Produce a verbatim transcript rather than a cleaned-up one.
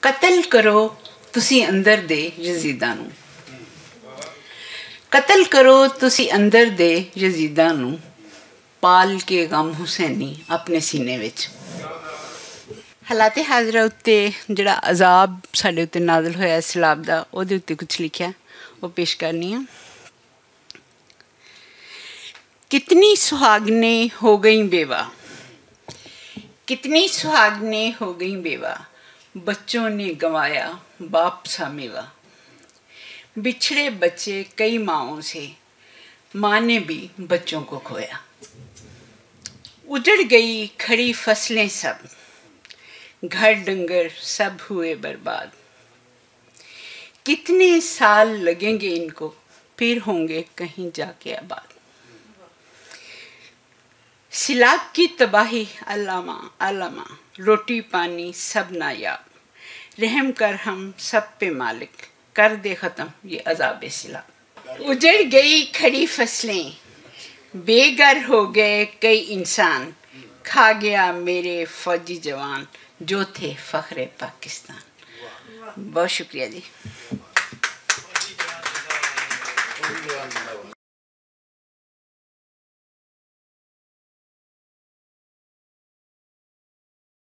कतल करो तुसी अंदर दे यजीदा नू, कतल करो तुसी अंदर दे यजीदा नू, पाल के गम हुसैनी अपने सीने विच। हालाते हाजरा उत्ते जिहड़ा अजाब साडे उत्ते नाज़िल होया सैलाब दा, ओहदे उत्ते कुछ लिखिया, वो पेश करनी है। कितनी सुहागने हो गई बेवा, कितनी सुहागने हो गई बेवा, बच्चों ने गंवाया बाप सा मेवा। बिछड़े बच्चे कई माओं से, माँ ने भी बच्चों को खोया। उजड़ गई खड़ी फसलें सब, घर डंगर सब हुए बर्बाद। कितने साल लगेंगे इनको, फिर होंगे कहीं जाके आबाद। सिलाब की तबाही अल्लामा अल्लामा, रोटी पानी सब नायाब। रहम कर हम सब पे मालिक, कर दे ख़त्म ये अज़ाब सिलाब। उजड़ गई खड़ी फसलें, बेघर हो गए कई इंसान, खा गया मेरे फौजी जवान जो थे फ़ख्रे पाकिस्तान। बहुत शुक्रिया जी।